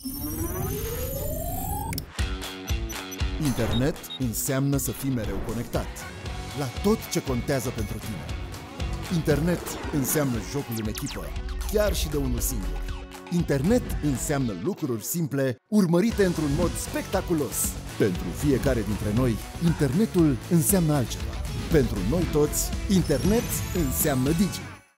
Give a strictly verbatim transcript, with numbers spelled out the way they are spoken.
Internet înseamnă să fii mereu conectat la tot ce contează pentru tine. Internet înseamnă jocul în echipă, chiar și de unul singur. Internet înseamnă lucruri simple, urmărite într-un mod spectaculos. Pentru fiecare dintre noi, internetul înseamnă altceva. Pentru noi toți, internet înseamnă Digi.